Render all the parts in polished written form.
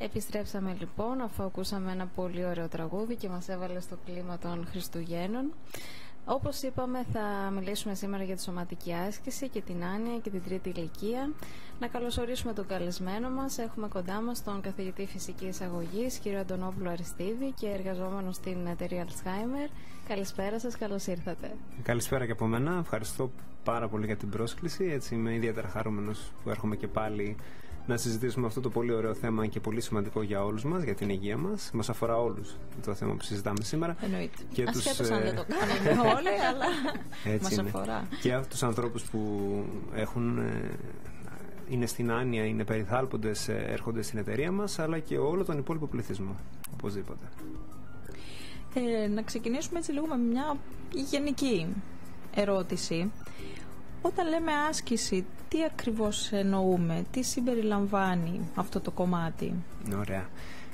Επιστρέψαμε λοιπόν, αφού ακούσαμε ένα πολύ ωραίο τραγούδι και μας έβαλε στο κλίμα των Χριστουγέννων. Όπως είπαμε, θα μιλήσουμε σήμερα για τη σωματική άσκηση και την άνοια και την τρίτη ηλικία. Να καλωσορίσουμε τον καλεσμένο μας. Έχουμε κοντά μας τον καθηγητή φυσικής αγωγής, κύριο Αντωνόπουλο Αριστίδη, και εργαζόμενο στην εταιρεία Alzheimer. Καλησπέρα σας, καλώς ήρθατε. Καλησπέρα και από μένα. Ευχαριστώ πάρα πολύ για την πρόσκληση. Έτσι, είμαι ιδιαίτερα χαρούμενος που έρχομαι και πάλι να συζητήσουμε αυτό το πολύ ωραίο θέμα και πολύ σημαντικό για όλους μας, για την υγεία μας. Μας αφορά όλους το θέμα που συζητάμε σήμερα. Εννοείται. Ασχέτως αν δεν το κάνουμε όλοι, αλλά μας αφορά. Και τους ανθρώπους που είναι στην άνοια, είναι περιθάλποντες, έρχονται στην εταιρεία μας, αλλά και όλο τον υπόλοιπο πληθυσμό, οπωσδήποτε. Να ξεκινήσουμε έτσι λίγο με μια γενική ερώτηση. Όταν λέμε άσκηση, τι ακριβώς εννοούμε, τι συμπεριλαμβάνει αυτό το κομμάτι? Ωραία.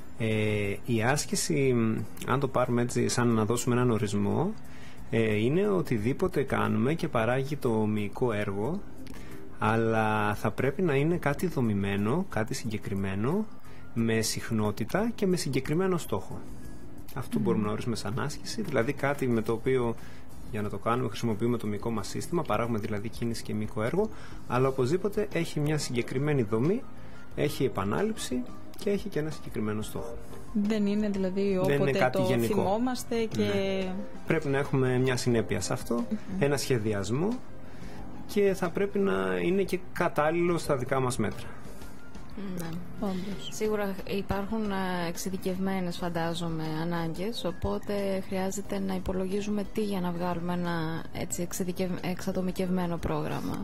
Η άσκηση, αν το πάρουμε έτσι σαν να δώσουμε έναν ορισμό, είναι οτιδήποτε κάνουμε και παράγει το μυϊκό έργο, αλλά θα πρέπει να είναι κάτι δομημένο, κάτι συγκεκριμένο, με συχνότητα και με συγκεκριμένο στόχο. Αυτό μπορούμε να ορίσουμε σαν άσκηση, δηλαδή κάτι με το οποίο, για να το κάνουμε, χρησιμοποιούμε το μυϊκό μας σύστημα, παράγουμε δηλαδή κίνηση και μυϊκό έργο, αλλά οπωσδήποτε έχει μια συγκεκριμένη δομή, έχει επανάληψη και έχει και ένα συγκεκριμένο στόχο. Δεν είναι δηλαδή όποτε το γενικό θυμόμαστε και... Ναι. Πρέπει να έχουμε μια συνέπεια σε αυτό, ένα σχεδιασμό, και θα πρέπει να είναι και κατάλληλο στα δικά μας μέτρα. Ναι. Σίγουρα υπάρχουν εξειδικευμένες, φαντάζομαι, ανάγκες, οπότε χρειάζεται να υπολογίζουμε τι για να βγάλουμε ένα έτσι εξατομικευμένο πρόγραμμα.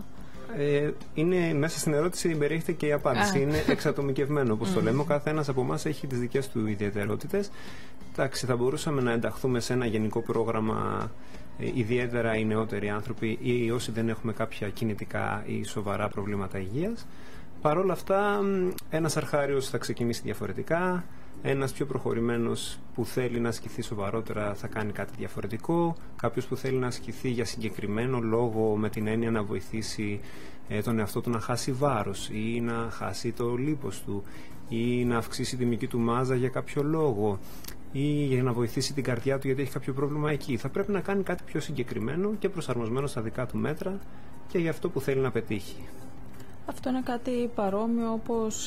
Είναι μέσα στην ερώτηση, περιέχεται και η απάντηση. Είναι εξατομικευμένο, όπως το λέμε. Ο καθένας από εμάς έχει τις δικές του ιδιαιτερότητες. Εντάξει, θα μπορούσαμε να ενταχθούμε σε ένα γενικό πρόγραμμα, ιδιαίτερα οι νεότεροι άνθρωποι ή όσοι δεν έχουμε κάποια κινητικά ή σοβαρά προβλήματα υγείας. Παρ' όλα αυτά, ένας αρχάριος θα ξεκινήσει διαφορετικά, ένας πιο προχωρημένος που θέλει να ασκηθεί σοβαρότερα θα κάνει κάτι διαφορετικό, κάποιος που θέλει να ασκηθεί για συγκεκριμένο λόγο, με την έννοια να βοηθήσει τον εαυτό του να χάσει βάρος ή να χάσει το λίπος του ή να αυξήσει τη μυϊκή του μάζα για κάποιο λόγο ή για να βοηθήσει την καρδιά του γιατί έχει κάποιο πρόβλημα εκεί. Θα πρέπει να κάνει κάτι πιο συγκεκριμένο και προσαρμοσμένο στα δικά του μέτρα και για αυτό που θέλει να πετύχει. Αυτό είναι κάτι παρόμοιο όπως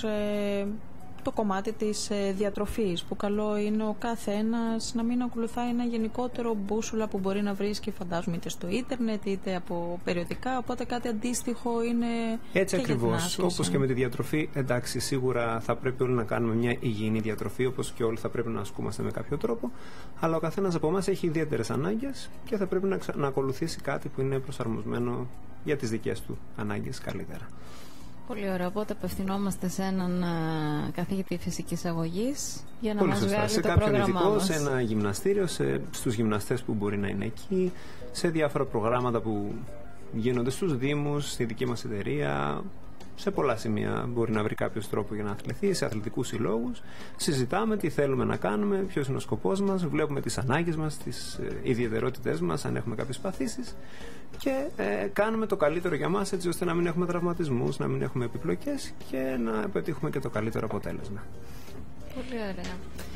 το κομμάτι της διατροφής, που καλό είναι ο κάθε ένας να μην ακολουθάει ένα γενικότερο μπούσουλα που μπορεί να βρίσκει, φαντάζομαι, είτε στο ίντερνετ είτε από περιοδικά, οπότε κάτι αντίστοιχο είναι έτσι και ακριβώς, όπως και με τη διατροφή. Εντάξει, σίγουρα θα πρέπει όλοι να κάνουμε μια υγιεινή διατροφή, όπως και όλοι θα πρέπει να ασκούμαστε με κάποιο τρόπο, αλλά ο καθένας από εμάς έχει ιδιαίτερες ανάγκες και θα πρέπει να ακολουθήσει κάτι που είναι προσαρμοσμένο για τις δικές του ανάγκες καλύτερα. Πολύ ωραία, οπότε απευθυνόμαστε σε έναν καθηγητή φυσικής αγωγής για να μας βγάλει σε το κάποιον πρόγραμμά ειδικό, μας. σε ένα γυμναστήριο, στους γυμναστές που μπορεί να είναι εκεί, σε διάφορα προγράμματα που γίνονται στους δήμους, στη δική μας εταιρεία. Σε πολλά σημεία μπορεί να βρει κάποιος τρόπο για να αθληθεί, σε αθλητικούς συλλόγους. Συζητάμε τι θέλουμε να κάνουμε, ποιος είναι ο σκοπός μας, βλέπουμε τις ανάγκες μας, τις ιδιαιτερότητές μας, αν έχουμε κάποιες παθήσεις, και κάνουμε το καλύτερο για μας, έτσι ώστε να μην έχουμε τραυματισμούς, να μην έχουμε επιπλοκές και να πετύχουμε και το καλύτερο αποτέλεσμα. Πολύ ωραία.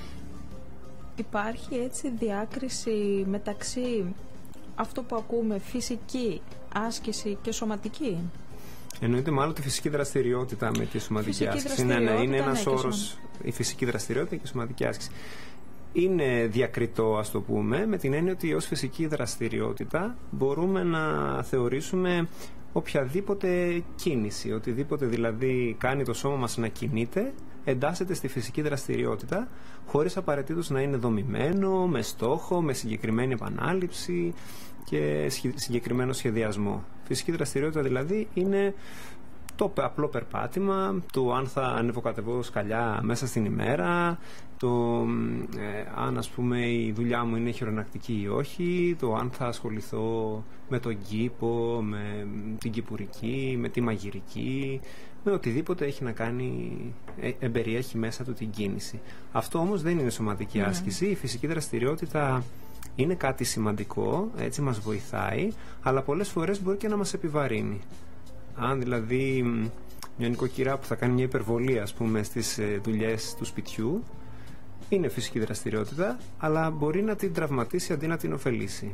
Υπάρχει έτσι διάκριση μεταξύ αυτό που ακούμε φυσική άσκηση και σωματική? Εννοείται μάλλον τη φυσική δραστηριότητα με τη σωματική άσκηση. Ναι, είναι ένας όρος, η φυσική δραστηριότητα και η σωματική άσκηση. Είναι διακριτό, ας το πούμε, με την έννοια ότι ως φυσική δραστηριότητα μπορούμε να θεωρήσουμε οποιαδήποτε κίνηση, οτιδήποτε δηλαδή κάνει το σώμα μας να κινείται, εντάσσεται στη φυσική δραστηριότητα, χωρίς απαραίτητος να είναι δομημένο, με στόχο, με συγκεκριμένη επανάληψη και συγκεκριμένο σχεδιασμό. Φυσική δραστηριότητα δηλαδή είναι το απλό περπάτημα, το αν θα ανεβοκατεβώ σκαλιά μέσα στην ημέρα, το αν, ας πούμε, η δουλειά μου είναι χειρονακτική ή όχι, το αν θα ασχοληθώ με τον κήπο, με την κυπουρική, με τη μαγειρική, με οτιδήποτε έχει να κάνει, εμπεριέχει μέσα του την κίνηση. Αυτό όμως δεν είναι σωματική άσκηση. Η φυσική δραστηριότητα είναι κάτι σημαντικό, έτσι μας βοηθάει, αλλά πολλές φορές μπορεί και να μας επιβαρύνει. Αν δηλαδή μια νοικοκυρά που θα κάνει μια υπερβολή, ας πούμε, στις δουλειές του σπιτιού, είναι φυσική δραστηριότητα, αλλά μπορεί να την τραυματίσει αντί να την ωφελήσει.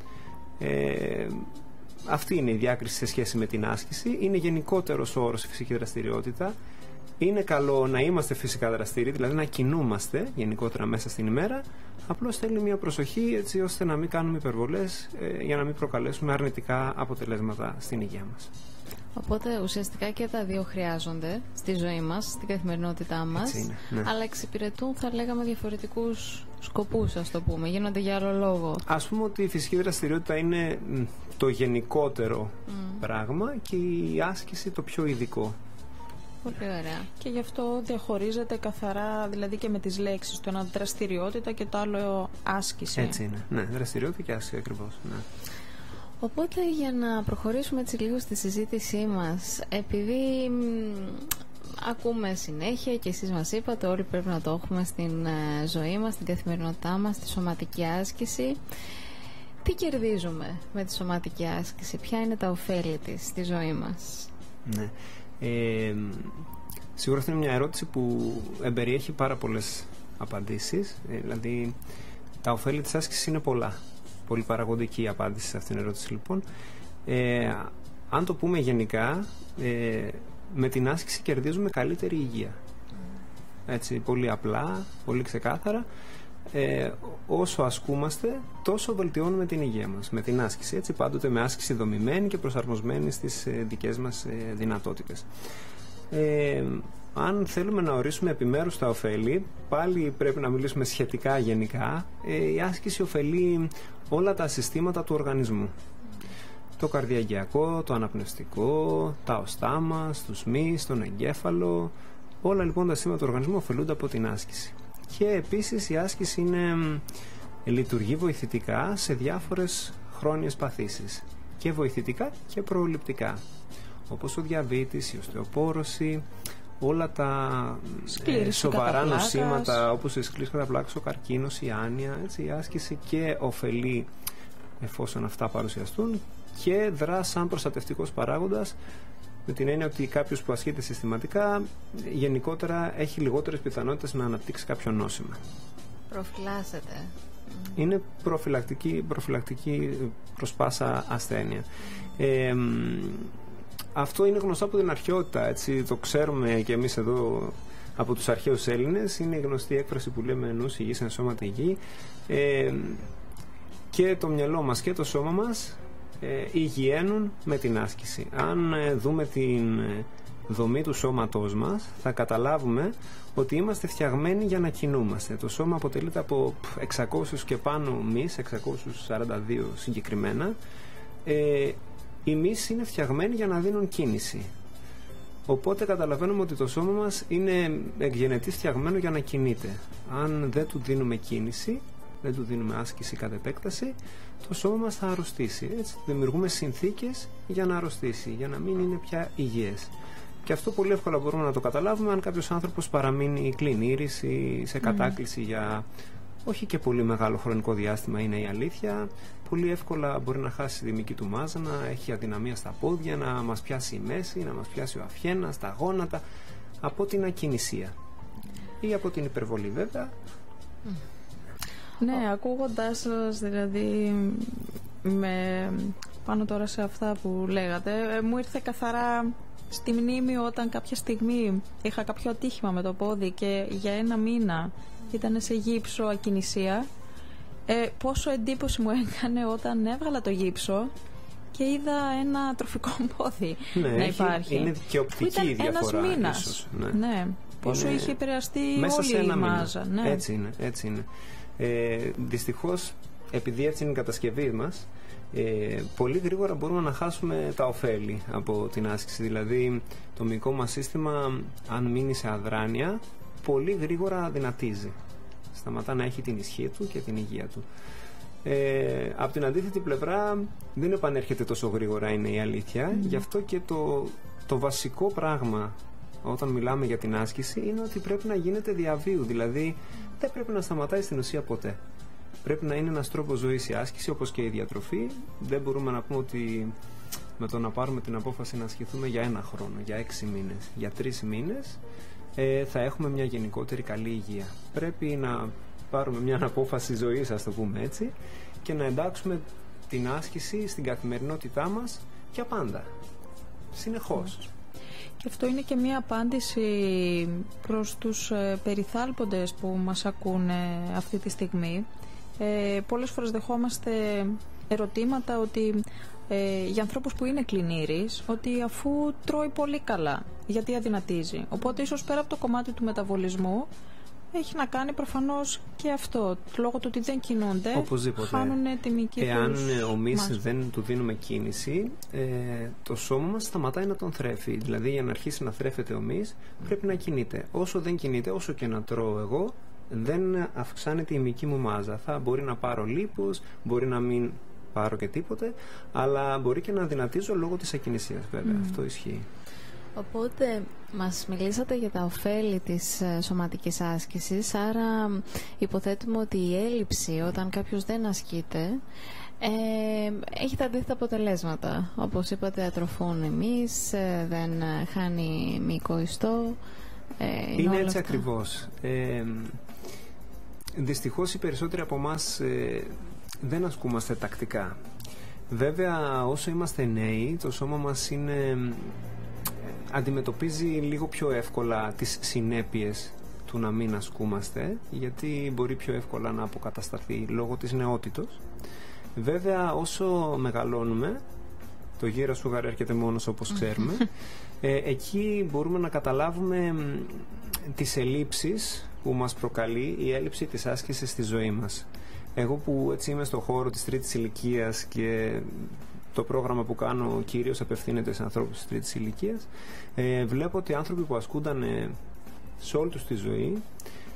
Αυτή είναι η διάκριση σε σχέση με την άσκηση. Είναι γενικότερος όρος η φυσική δραστηριότητα. Είναι καλό να είμαστε φυσικά δραστήριοι, δηλαδή να κινούμαστε γενικότερα μέσα στην ημέρα. Απλώς θέλει μια προσοχή, έτσι ώστε να μην κάνουμε υπερβολές, για να μην προκαλέσουμε αρνητικά αποτελέσματα στην υγεία μας. Οπότε ουσιαστικά και τα δύο χρειάζονται στη ζωή μας, στην καθημερινότητά μας, είναι, ναι. Αλλά εξυπηρετούν, θα λέγαμε, διαφορετικούς σκοπούς, ας το πούμε, γίνονται για άλλο λόγο. Ας πούμε ότι η φυσική δραστηριότητα είναι το γενικότερο πράγμα και η άσκηση το πιο ειδικό. Πολύ ωραία. Και γι' αυτό διαχωρίζεται καθαρά, δηλαδή και με τις λέξεις, το ένα δραστηριότητα και το άλλο άσκηση. Έτσι είναι, ναι, δραστηριότητα και άσκηση ακριβώς, ναι. Οπότε για να προχωρήσουμε έτσι λίγο στη συζήτησή μας, επειδή ακούμε συνέχεια και εσείς μας είπατε όλοι πρέπει να το έχουμε στην ζωή μας, στην καθημερινότητά μας, στη σωματική άσκηση, τι κερδίζουμε με τη σωματική άσκηση, ποια είναι τα ωφέλη της στη ζωή μας? Ναι. Σίγουρα αυτή είναι μια ερώτηση που εμπεριέχει πάρα πολλές απαντήσεις, δηλαδή τα ωφέλη της άσκησης είναι πολλά. Πολύ παραγωγική η απάντηση σε αυτήν την ερώτηση, λοιπόν. Αν το πούμε γενικά, με την άσκηση κερδίζουμε καλύτερη υγεία. Έτσι, πολύ απλά, πολύ ξεκάθαρα. Όσο ασκούμαστε, τόσο βελτιώνουμε την υγεία μας με την άσκηση. Έτσι, πάντοτε με άσκηση δομημένη και προσαρμοσμένη στις δικές μας δυνατότητες. Αν θέλουμε να ορίσουμε επιμέρους τα ωφέλη, πάλι πρέπει να μιλήσουμε σχετικά γενικά. Η άσκηση ωφελεί όλα τα συστήματα του οργανισμού. Το καρδιαγγειακό, το αναπνευστικό, τα οστά μας, τους μυς, τον εγκέφαλο. Όλα λοιπόν τα συστήματα του οργανισμού ωφελούνται από την άσκηση. Και επίσης η άσκηση λειτουργεί βοηθητικά σε διάφορες χρόνιες παθήσεις. Και βοηθητικά και προληπτικά. Όπως ο διαβήτης, η οστεοπόρωση, όλα τα σοβαρά νοσήματα όπως η σκλήρωση κατά πλάκας, ο καρκίνος, η άνοια. Έτσι, η άσκηση και ωφελεί εφόσον αυτά παρουσιαστούν και δρά σαν προστατευτικός παράγοντας, με την έννοια ότι κάποιος που ασκείται συστηματικά γενικότερα έχει λιγότερες πιθανότητες να αναπτύξει κάποιο νόσημα. Προφυλάσσεται. Είναι προφυλακτική προς πάσα ασθένεια. Αυτό είναι γνωστό από την αρχαιότητα, έτσι, το ξέρουμε και εμείς εδώ από τους αρχαίους Έλληνες. Είναι η γνωστή έκφραση που λέμε νους υγιής εν σώματι υγιή. Και το μυαλό μας και το σώμα μας υγιαίνουν με την άσκηση. Αν δούμε την δομή του σώματός μας, θα καταλάβουμε ότι είμαστε φτιαγμένοι για να κινούμαστε. Το σώμα αποτελείται από 600 και πάνω μυς, 642 συγκεκριμένα. Οι μυς είναι φτιαγμένοι για να δίνουν κίνηση. Οπότε καταλαβαίνουμε ότι το σώμα μας είναι εκ γενετής φτιαγμένο για να κινείται. Αν δεν του δίνουμε κίνηση, δεν του δίνουμε άσκηση κατ' επέκταση, το σώμα μας θα αρρωστήσει. Έτσι, δημιουργούμε συνθήκες για να αρρωστήσει, για να μην είναι πια υγιές. Και αυτό πολύ εύκολα μπορούμε να το καταλάβουμε αν κάποιος άνθρωπος παραμείνει κλινήρης ή σε κατάκληση για όχι και πολύ μεγάλο χρονικό διάστημα, είναι η αλήθεια. Πολύ εύκολα μπορεί να χάσει τη δυτική του μάζα, να έχει αδυναμία στα πόδια, να μας πιάσει η μέση, να μας πιάσει ο αφιένας, τα γόνατα, από την ακινησία ή από την υπερβολή βέβαια. Ναι, ακούγοντάς σας, δηλαδή πάνω τώρα σε αυτά που λέγατε, μου ήρθε καθαρά στη μνήμη όταν κάποια στιγμή είχα κάποιο ατύχημα με το πόδι και για 1 μήνα ήταν σε γύψο ακινησία. Πόσο εντύπωση μου έκανε όταν έβγαλα το γύψο και είδα ένα τροφικό πόδι να υπάρχει. Είναι και οπτική η διαφορά. Ένας μήνας. Ναι. Πόσο είχε επηρεαστεί όλη η μάζα. Ναι. Έτσι είναι. Δυστυχώς, επειδή έτσι είναι η κατασκευή μας, πολύ γρήγορα μπορούμε να χάσουμε τα ωφέλη από την άσκηση. Δηλαδή, το μυϊκό μας σύστημα, αν μείνει σε αδράνεια, πολύ γρήγορα δυνατίζει. Σταματά να έχει την ισχύ του και την υγεία του. Από την αντίθετη πλευρά δεν επανέρχεται τόσο γρήγορα, είναι η αλήθεια. Γι' αυτό και το βασικό πράγμα όταν μιλάμε για την άσκηση είναι ότι πρέπει να γίνεται διαβίου. Δηλαδή δεν πρέπει να σταματάει στην ουσία ποτέ. Πρέπει να είναι ένας τρόπος ζωής η άσκηση, όπως και η διατροφή. Δεν μπορούμε να πούμε ότι με το να πάρουμε την απόφαση να ασκηθούμε για 1 χρόνο, για 6 μήνες, για 3 μήνες, θα έχουμε μια γενικότερη καλή υγεία. Πρέπει να πάρουμε μια απόφαση ζωής, ας το πούμε έτσι, και να εντάξουμε την άσκηση στην καθημερινότητά μας για πάντα, συνεχώς. Και αυτό είναι και μια απάντηση προς τους περιθάλποντες που μας ακούνε αυτή τη στιγμή. Πολλές φορές δεχόμαστε ερωτήματα ότι για ανθρώπους που είναι κλινήρης, ότι αφού τρώει πολύ καλά, γιατί αδυνατίζει. Οπότε ίσως πέρα από το κομμάτι του μεταβολισμού έχει να κάνει προφανώς και αυτό. Λόγω του ότι δεν κινούνται, οπωσδήποτε. χάνουν τη μυϊκή τους Εάν ομείς μάζα. δεν του δίνουμε κίνηση, το σώμα μας σταματάει να τον θρέφει. Δηλαδή για να αρχίσει να θρέφεται ομείς πρέπει να κινείται. Όσο δεν κινείται, όσο και να τρώω εγώ, δεν αυξάνεται η μυϊκή μου μάζα. Θα μπορεί να πάρω λίπος, μπορεί να μην πάρω και τίποτε, αλλά μπορεί και να δυνατίζω λόγω της ακινησίας, βέβαια. Αυτό ισχύει. Οπότε μας μιλήσατε για τα ωφέλη της σωματικής άσκησης, άρα υποθέτουμε ότι η έλλειψη όταν κάποιος δεν ασκείται έχει τα αντίθετα αποτελέσματα. Όπως είπατε, ατροφούν εμείς, δεν χάνει μυϊκό ιστό. Είναι έτσι ακριβώς. Δυστυχώς οι περισσότεροι από εμάς δεν ασκούμαστε τακτικά. Βέβαια, όσο είμαστε νέοι, το σώμα μας αντιμετωπίζει λίγο πιο εύκολα τις συνέπειες του να μην ασκούμαστε, γιατί μπορεί πιο εύκολα να αποκατασταθεί λόγω της νεότητος. Βέβαια, όσο μεγαλώνουμε, το γύρω σουγάρι έρχεται μόνος, όπως ξέρουμε, εκεί μπορούμε να καταλάβουμε τις ελλείψεις που μας προκαλεί η έλλειψη της άσκησης στη ζωή μας. Εγώ που έτσι είμαι στον χώρο της τρίτης ηλικίας και το πρόγραμμα που κάνω κυρίως απευθύνεται σε ανθρώπους της τρίτης ηλικίας, βλέπω ότι οι άνθρωποι που ασκούνταν σε όλη τους τη ζωή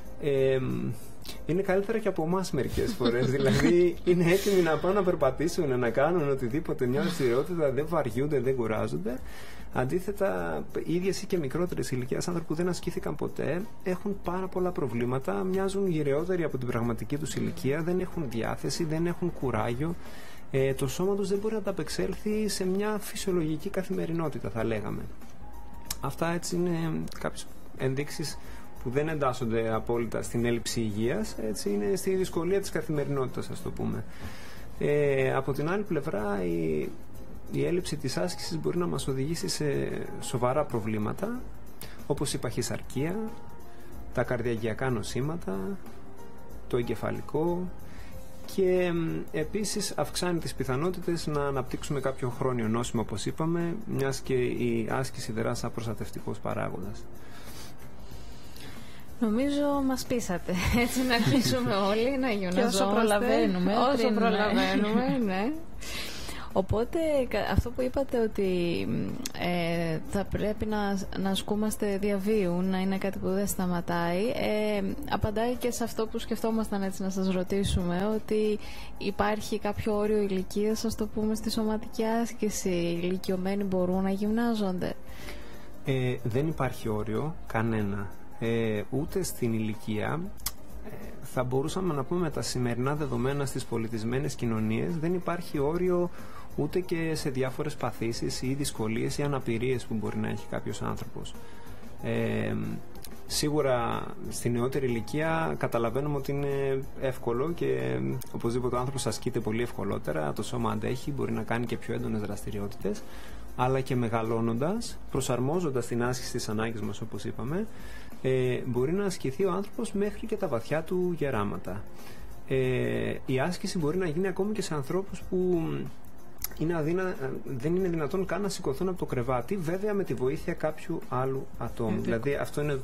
είναι καλύτερα και από εμάς μερικές φορές. Δηλαδή είναι έτοιμοι να πάνε να περπατήσουν, να κάνουν οτιδήποτε, μια δραστηριότητα, δεν βαριούνται, δεν κουράζονται. Αντίθετα, οι ίδιες ή και μικρότερες ηλικίας άνθρωποι που δεν ασκήθηκαν ποτέ έχουν πάρα πολλά προβλήματα, μοιάζουν γυρεότεροι από την πραγματική τους ηλικία, δεν έχουν διάθεση, δεν έχουν κουράγιο. Το σώμα τους δεν μπορεί να ανταπεξέλθει σε μια φυσιολογική καθημερινότητα, θα λέγαμε. Αυτά έτσι είναι κάποιες ενδείξεις που δεν εντάσσονται απόλυτα στην έλλειψη υγείας, έτσι είναι στη δυσκολία της καθημερινότητας, ας το πούμε. Από την άλλη πλευρά, η έλλειψη της άσκησης μπορεί να μας οδηγήσει σε σοβαρά προβλήματα, όπως η παχυσαρκία, τα καρδιαγγειακά νοσήματα, το εγκεφαλικό, και επίσης αυξάνει τις πιθανότητες να αναπτύξουμε κάποιο χρόνιο νόσημα, όπως είπαμε, μιας και η άσκηση δράσει σαν προστατευτικός παράγοντας. Νομίζω μας πείσατε. Έτσι να αρχίσουμε όλοι να γυμναζόμαστε. Όσο προλαβαίνουμε. Όσο προλαβαίνουμε, ναι. Οπότε αυτό που είπατε ότι θα πρέπει να ασκούμαστε διαβίου, να είναι κάτι που δεν σταματάει, απαντάει και σε αυτό που σκεφτόμασταν, έτσι να σας ρωτήσουμε, ότι υπάρχει κάποιο όριο ηλικίας, ας το πούμε, στη σωματική άσκηση. Οι ηλικιωμένοι μπορούν να γυμνάζονται? Δεν υπάρχει όριο κανένα, ούτε στην ηλικία. Θα μπορούσαμε να πούμε με τα σημερινά δεδομένα στις πολιτισμένες κοινωνίες, δεν υπάρχει όριο ούτε και σε διάφορες παθήσεις ή δυσκολίες ή αναπηρίες που μπορεί να έχει κάποιος άνθρωπος. Σίγουρα στη νεότερη ηλικία καταλαβαίνουμε ότι είναι εύκολο και οπωσδήποτε ο άνθρωπος ασκείται πολύ ευκολότερα, το σώμα αντέχει, μπορεί να κάνει και πιο έντονες δραστηριότητες, αλλά και μεγαλώνοντας, προσαρμόζοντας την άσκηση στις ανάγκες μας, όπως είπαμε, μπορεί να ασκηθεί ο άνθρωπος μέχρι και τα βαθιά του γεράματα. Η άσκηση μπορεί να γίνει ακόμη και σε ανθρώπους που δεν είναι δυνατόν καν να σηκωθούν από το κρεβάτι, βέβαια με τη βοήθεια κάποιου άλλου ατόμου. Δηλαδή αυτό είναι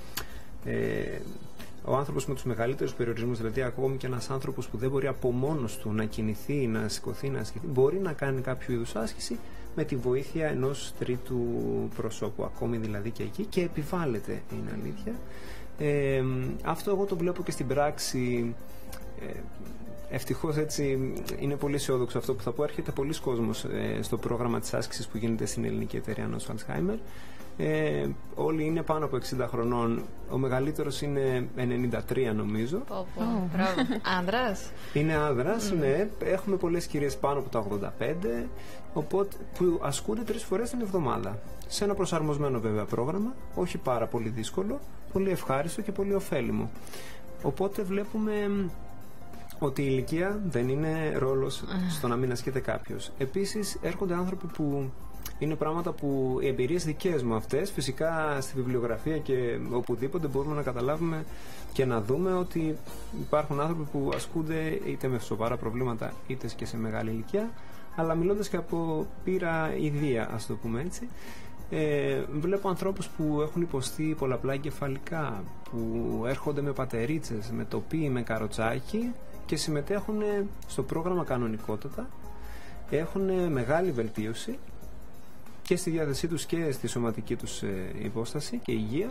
ο άνθρωπος με τους μεγαλύτερους περιορισμούς, δηλαδή ακόμη και ένας άνθρωπος που δεν μπορεί από μόνος του να κινηθεί, να σηκωθεί, να ασκηθεί, μπορεί να κάνει κάποιο είδους άσκηση με τη βοήθεια ενός τρίτου προσώπου, ακόμη δηλαδή και εκεί, και επιβάλλεται, είναι αλήθεια. Αυτό εγώ το βλέπω και στην πράξη. Ευτυχώς έτσι είναι πολύ αισιόδοξο αυτό που θα πω. Έρχεται πολλοί κόσμος στο πρόγραμμα της άσκησης που γίνεται στην Ελληνική Εταιρεία Νόσου Αλτσχάιμερ. Όλοι είναι πάνω από 60 χρονών. Ο μεγαλύτερος είναι 93 νομίζω. Άνδρας. Είναι άνδρας, ναι. Έχουμε πολλές κυρίες πάνω από τα 85, οπότε, που ασκούνται 3 φορές την εβδομάδα. Σε ένα προσαρμοσμένο βέβαια πρόγραμμα, όχι πάρα πολύ δύσκολο, πολύ ευχάριστο και πολύ ωφέλιμο. Οπότε βλέπουμε ότι η ηλικία δεν είναι ρόλος στο να μην ασκείται κάποιος. Επίσης έρχονται άνθρωποι που είναι πράγματα που οι εμπειρίες δικές μου αυτές, φυσικά στη βιβλιογραφία και οπουδήποτε μπορούμε να καταλάβουμε και να δούμε ότι υπάρχουν άνθρωποι που ασκούνται είτε με σοβαρά προβλήματα είτε και σε μεγάλη ηλικία, αλλά μιλώντας και από πείρα ιδία, ας το πούμε έτσι, βλέπω ανθρώπους που έχουν υποστεί πολλαπλά εγκεφαλικά, που έρχονται με πατερίτσες, με τοπί, με καροτσάκι και συμμετέχουν στο πρόγραμμα κανονικότατα, έχουν μεγάλη βελτίωση και στη διάθεσή τους και στη σωματική τους υπόσταση και υγεία,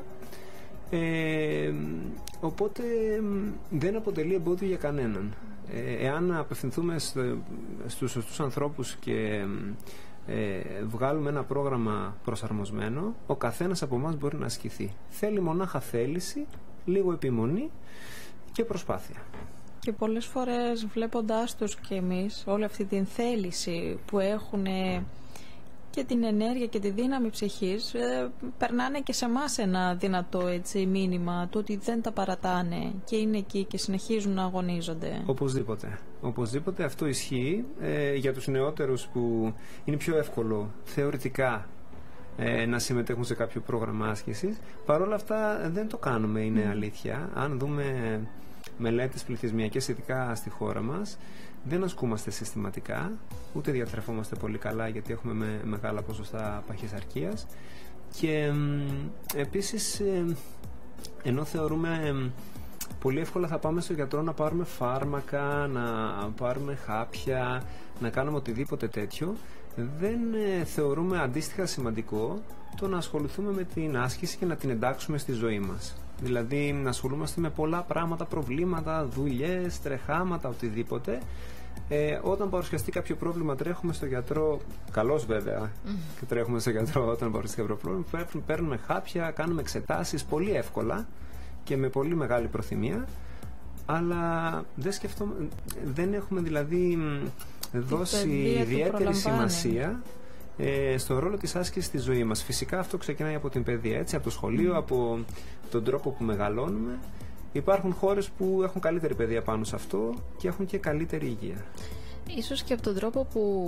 οπότε δεν αποτελεί εμπόδιο για κανέναν. Εάν απευθυνθούμε στους σωστούς ανθρώπους και βγάλουμε ένα πρόγραμμα προσαρμοσμένο, ο καθένας από εμάς μπορεί να ασκηθεί. Θέλει μονάχα θέληση, λίγο επιμονή και προσπάθεια. Και πολλές φορές βλέποντάς τους και εμείς όλη αυτή την θέληση που έχουν και την ενέργεια και τη δύναμη ψυχής, περνάνε και σε εμάς ένα δυνατό έτσι, μήνυμα του ότι δεν τα παρατάνε και είναι εκεί και συνεχίζουν να αγωνίζονται. Οπωσδήποτε αυτό ισχύει για τους νεότερους που είναι πιο εύκολο θεωρητικά να συμμετέχουν σε κάποιο πρόγραμμα άσκησης. Παρ' όλα αυτά δεν το κάνουμε, είναι αλήθεια. Αν δούμε μελέτες πληθυσμιακές ειδικά στη χώρα μας, δεν ασκούμαστε συστηματικά, ούτε διατρεφόμαστε πολύ καλά γιατί έχουμε μεγάλα ποσοστά παχυσαρκίας και επίσης ενώ θεωρούμε πολύ εύκολα θα πάμε στο γιατρό να πάρουμε φάρμακα, να πάρουμε χάπια, να κάνουμε οτιδήποτε τέτοιο, δεν θεωρούμε αντίστοιχα σημαντικό το να ασχοληθούμε με την άσκηση και να την εντάξουμε στη ζωή μας. Δηλαδή να ασχολούμαστε με πολλά πράγματα, προβλήματα, δουλειές, τρεχάματα, οτιδήποτε. Όταν παρουσιαστεί κάποιο πρόβλημα τρέχουμε στο γιατρό, καλώς βέβαια, και τρέχουμε στο γιατρό όταν παρουσιαστεί κάποιο πρόβλημα, παίρνουμε χάπια, κάνουμε εξετάσεις πολύ εύκολα και με πολύ μεγάλη προθυμία, αλλά δεν έχουμε δηλαδή δώσει ιδιαίτερη σημασία στο ρόλο της άσκησης στη ζωή μας. Φυσικά αυτό ξεκινάει από την παιδεία, έτσι, από το σχολείο, από τον τρόπο που μεγαλώνουμε. Υπάρχουν χώρες που έχουν καλύτερη παιδεία πάνω σε αυτό και έχουν και καλύτερη υγεία. Ίσως και από τον τρόπο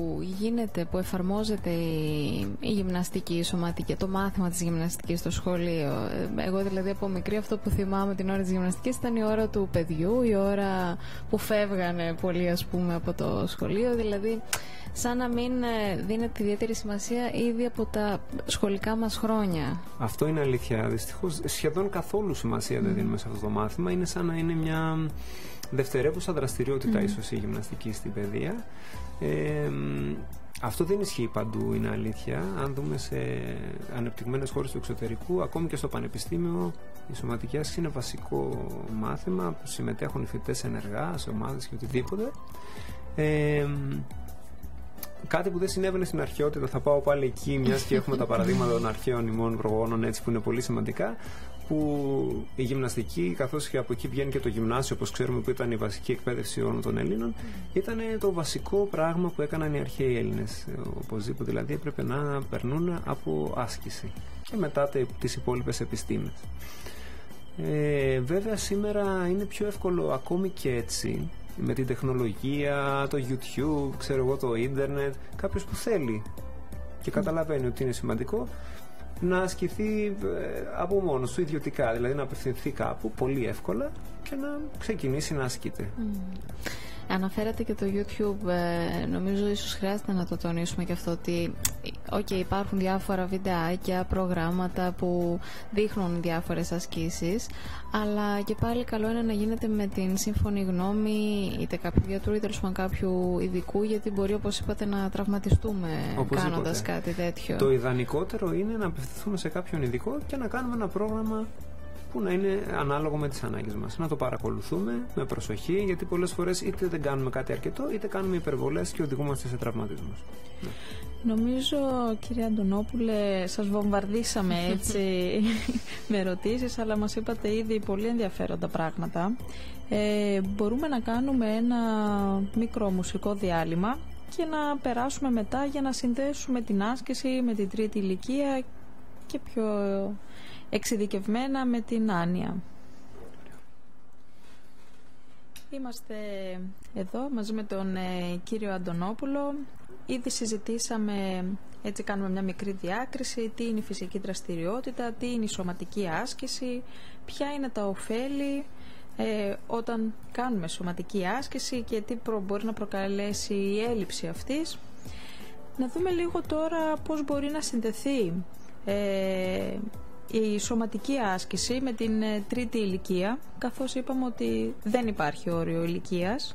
που εφαρμόζεται η γυμναστική, η σωματική, το μάθημα της γυμναστικής στο σχολείο. Εγώ δηλαδή από μικρή αυτό που θυμάμαι την ώρα της γυμναστικής ήταν η ώρα του παιδιού, η ώρα που φεύγανε πολλοί ας πούμε από το σχολείο, δηλαδή σαν να μην δίνεται ιδιαίτερη σημασία ήδη από τα σχολικά μας χρόνια. Αυτό είναι αλήθεια. Δυστυχώς σχεδόν καθόλου σημασία δεν δίνουμε σε αυτό το μάθημα. Είναι σαν να είναι μια δευτερεύουσα δραστηριότητα ίσως η γυμναστική στην παιδεία. Αυτό δεν ισχύει παντού, είναι αλήθεια. Αν δούμε σε ανεπτυγμένες χώρες του εξωτερικού, ακόμη και στο πανεπιστήμιο, η σωματική άσκηση είναι βασικό μάθημα που συμμετέχουν οι φοιτητές ενεργά, σε ομάδες και οτιδήποτε. Κάτι που δεν συνέβαινε στην αρχαιότητα, θα πάω πάλι εκεί, μιας και έχουμε τα παραδείγματα των αρχαίων ημών προγόνων, έτσι, που είναι πολύ σημαντικά, που η γυμναστική, καθώς και από εκεί βγαίνει και το γυμνάσιο, όπως ξέρουμε, που ήταν η βασική εκπαίδευση όλων των Ελλήνων, ήταν το βασικό πράγμα που έκαναν οι αρχαίοι Έλληνες. Οπωσδήποτε δηλαδή έπρεπε να περνούν από άσκηση και μετά τις υπόλοιπες επιστήμες. Βέβαια σήμερα είναι πιο εύκολο ακόμη και έτσι, με την τεχνολογία, το YouTube, ξέρω εγώ, το ίντερνετ, κάποιος που θέλει και καταλαβαίνει ότι είναι σημαντικό να ασκηθεί από μόνος του ιδιωτικά, δηλαδή να απευθυνθεί κάπου πολύ εύκολα και να ξεκινήσει να ασκείται. Αναφέρατε και το YouTube, νομίζω ίσως χρειάζεται να το τονίσουμε και αυτό ότι υπάρχουν διάφορα βιντεάκια, προγράμματα που δείχνουν διάφορες ασκήσεις, αλλά και πάλι καλό είναι να γίνεται με την σύμφωνη γνώμη είτε κάποιου γιατρού είτε κάποιου ειδικού, γιατί μπορεί, όπως είπατε, να τραυματιστούμε κάνοντας κάτι τέτοιο. Το ιδανικότερο είναι να απευθυνθούμε σε κάποιον ειδικό και να κάνουμε ένα πρόγραμμα που να είναι ανάλογο με τις ανάγκες μας. Να το παρακολουθούμε με προσοχή, γιατί πολλές φορές είτε δεν κάνουμε κάτι αρκετό, είτε κάνουμε υπερβολές και οδηγούμαστε σε τραυματισμούς. Νομίζω, κύριε Αντωνόπουλε, σας βομβαρδίσαμε έτσι με ερωτήσεις, αλλά μας είπατε ήδη πολύ ενδιαφέροντα πράγματα. Μπορούμε να κάνουμε ένα μικρό μουσικό διάλειμμα και να περάσουμε μετά για να συνδέσουμε την άσκηση με την τρίτη ηλικία και πιο εξειδικευμένα με την άνοια. Είμαστε εδώ μαζί με τον κύριο Αντωνόπουλο. Ήδη συζητήσαμε, έτσι κάνουμε μια μικρή διάκριση, τι είναι η φυσική δραστηριότητα, τι είναι η σωματική άσκηση, ποια είναι τα ωφέλη όταν κάνουμε σωματική άσκηση και τι μπορεί να προκαλέσει η έλλειψη αυτής. Να δούμε λίγο τώρα πώς μπορεί να συνδεθεί η σωματική άσκηση με την τρίτη ηλικία, καθώς είπαμε ότι δεν υπάρχει όριο ηλικίας,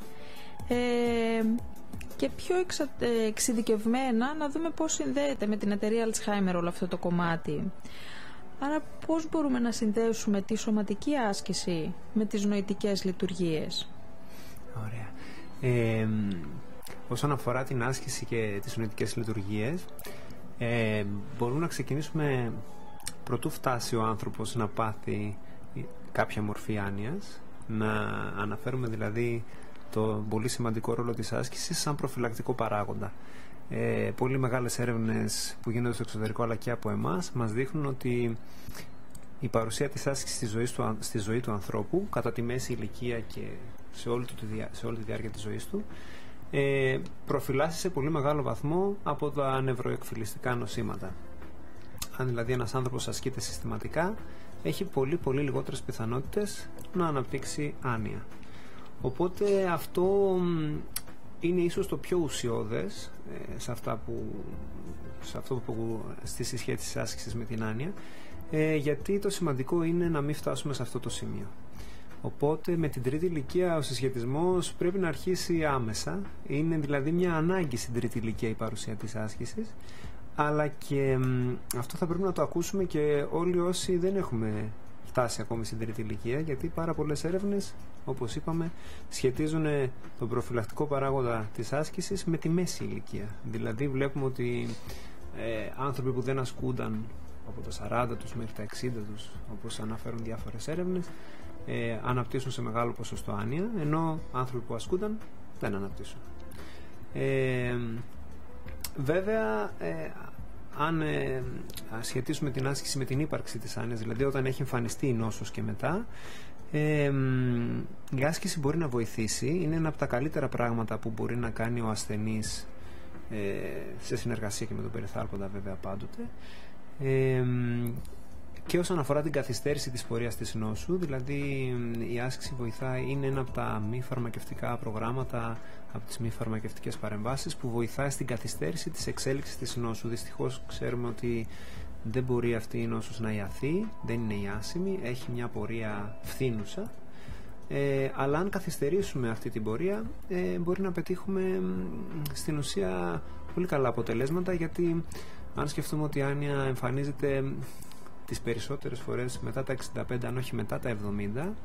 και πιο εξειδικευμένα να δούμε πώς συνδέεται με την εταιρεία Alzheimer όλο αυτό το κομμάτι. Άρα πώς μπορούμε να συνδέσουμε τη σωματική άσκηση με τις νοητικές λειτουργίες? Ωραία. Όσον αφορά την άσκηση και τις νοητικές λειτουργίες, μπορούμε να ξεκινήσουμε προτού φτάσει ο άνθρωπος να πάθει κάποια μορφή άνοιας, να αναφέρουμε δηλαδή το πολύ σημαντικό ρόλο της άσκησης σαν προφυλακτικό παράγοντα. Πολύ μεγάλες έρευνες που γίνονται στο εξωτερικό αλλά και από εμάς μας δείχνουν ότι η παρουσία της άσκησης στη ζωή του ανθρώπου κατά τη μέση ηλικία και σε όλη τη διάρκεια της ζωής του προφυλάσσει σε πολύ μεγάλο βαθμό από τα νευροεκφυλιστικά νοσήματα. Αν δηλαδή ένας άνθρωπος ασκείται συστηματικά, έχει πολύ λιγότερες πιθανότητες να αναπτύξει άνοια. Οπότε αυτό είναι ίσως το πιο ουσιώδες στη συσχέτιση της άσκησης με την άνοια, γιατί το σημαντικό είναι να μην φτάσουμε σε αυτό το σημείο. Οπότε με την τρίτη ηλικία ο συσχετισμός πρέπει να αρχίσει άμεσα. Είναι δηλαδή μια ανάγκη στην τρίτη ηλικία η παρουσία της άσκησης, αλλά και αυτό θα πρέπει να το ακούσουμε και όλοι όσοι δεν έχουμε φτάσει ακόμη στην τρίτη ηλικία, γιατί πάρα πολλές έρευνες, όπως είπαμε, σχετίζουν τον προφυλακτικό παράγοντα της άσκησης με τη μέση ηλικία. Δηλαδή βλέπουμε ότι άνθρωποι που δεν ασκούνταν από τα 40 τους μέχρι τα 60 τους, όπως αναφέρουν διάφορες έρευνες, αναπτύσσουν σε μεγάλο ποσοστό άνοια, ενώ άνθρωποι που ασκούνταν δεν αναπτύσσουν. Βέβαια, αν σχετίσουμε την άσκηση με την ύπαρξη της άνοιας, δηλαδή όταν έχει εμφανιστεί η νόσος και μετά, η άσκηση μπορεί να βοηθήσει. Είναι ένα από τα καλύτερα πράγματα που μπορεί να κάνει ο ασθενής, σε συνεργασία και με τον περιθάλποντα βέβαια πάντοτε, και όσον αφορά την καθυστέρηση της πορείας της νόσου, δηλαδή η άσκηση βοηθάει, είναι ένα από τα μη φαρμακευτικά προγράμματα, από τις μη φαρμακευτικές παρεμβάσεις που βοηθάει στην καθυστέρηση της εξέλιξης της νόσου. Δυστυχώς ξέρουμε ότι δεν μπορεί αυτή η νόσος να ιαθεί, δεν είναι ιάσιμη, έχει μια πορεία φθήνουσα, αλλά αν καθυστερήσουμε αυτή την πορεία μπορεί να πετύχουμε στην ουσία πολύ καλά αποτελέσματα, γιατί αν σκεφτούμε ότι η άνοια εμφανίζεται τις περισσότερες φορές μετά τα 65, αν όχι μετά τα 70,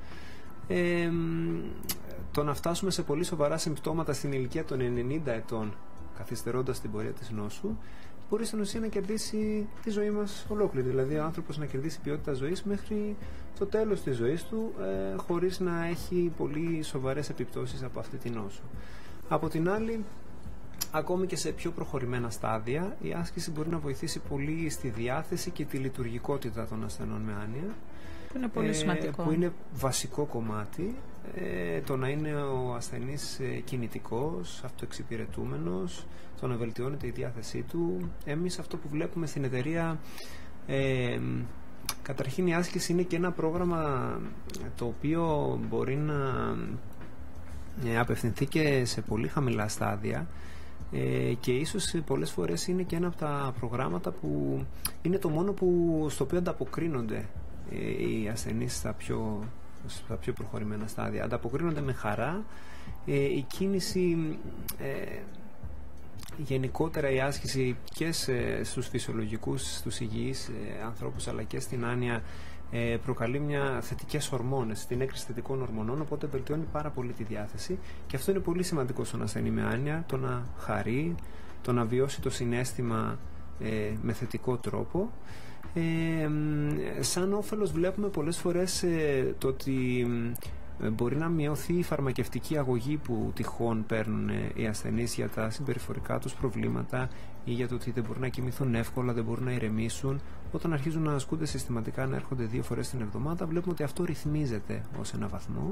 το να φτάσουμε σε πολύ σοβαρά συμπτώματα στην ηλικία των 90 ετών καθυστερώντας την πορεία της νόσου, μπορεί στην ουσία να κερδίσει τη ζωή μας ολόκληρη. Δηλαδή ο άνθρωπος να κερδίσει ποιότητα ζωής μέχρι το τέλος της ζωής του, χωρίς να έχει πολύ σοβαρές επιπτώσεις από αυτή τη νόσο. Από την άλλη, ακόμη και σε πιο προχωρημένα στάδια, η άσκηση μπορεί να βοηθήσει πολύ στη διάθεση και τη λειτουργικότητα των ασθενών με άνοια, που είναι πολύ σημαντικό. Που είναι βασικό κομμάτι, το να είναι ο ασθενής κινητικός, αυτοεξυπηρετούμενος, το να βελτιώνεται η διάθεσή του. Εμείς αυτό που βλέπουμε στην εταιρεία, καταρχήν η άσκηση είναι και ένα πρόγραμμα το οποίο μπορεί να απευθυνθεί και σε πολύ χαμηλά στάδια, και ίσως πολλές φορές είναι και ένα από τα προγράμματα που είναι το μόνο στο οποίο ανταποκρίνονται οι ασθενείς στα πιο προχωρημένα στάδια. Ανταποκρίνονται με χαρά. Η κίνηση, γενικότερα η άσκηση και στους φυσιολογικούς, στους υγιείς ανθρώπους, αλλά και στην άνοια, προκαλεί θετικές ορμόνες, την έκρηση θετικών ορμονών, οπότε βελτιώνει πάρα πολύ τη διάθεση, και αυτό είναι πολύ σημαντικό στον ασθενή με άνοια, το να χαρεί, το να βιώσει το συναίσθημα με θετικό τρόπο. Σαν όφελος βλέπουμε πολλές φορές το ότι μπορεί να μειωθεί η φαρμακευτική αγωγή που τυχόν παίρνουν οι ασθενείς για τα συμπεριφορικά τους προβλήματα ή για το ότι δεν μπορούν να κοιμηθούν εύκολα, δεν μπορούν να ηρεμήσουν. Όταν αρχίζουν να ασκούνται συστηματικά, να έρχονται 2 φορές την εβδομάδα, βλέπουμε ότι αυτό ρυθμίζεται ως ένα βαθμό.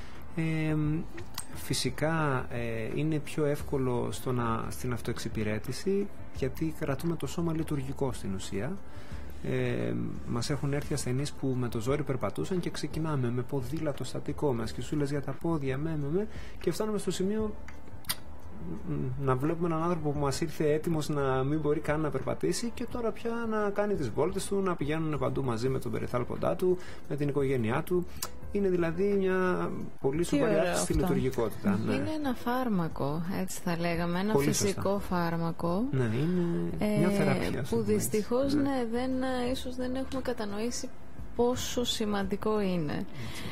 Φυσικά είναι πιο εύκολο στην αυτοεξυπηρέτηση, γιατί κρατούμε το σώμα λειτουργικό στην ουσία. Μας έχουν έρθει ασθενείς που με το ζόρι περπατούσαν και ξεκινάμε με ποδήλατο στατικό, με ασκησούλες για τα πόδια, και φτάνουμε στο σημείο να βλέπουμε έναν άνθρωπο που μας ήρθε έτοιμος να μην μπορεί καν να περπατήσει, και τώρα πια να κάνει τις βόλτες του, να πηγαίνουν παντού μαζί με τον περιθάλποντά του, με την οικογένειά του. Είναι δηλαδή μια πολύ σοβαρή αύξηση στη λειτουργικότητα. Ναι. Είναι ένα φάρμακο, έτσι θα λέγαμε, ένα πολύ φυσικό σωστά. φάρμακο. Ναι, είναι μια θεραπεία. Που δυστυχώς ίσως δεν έχουμε κατανοήσει πόσο σημαντικό είναι.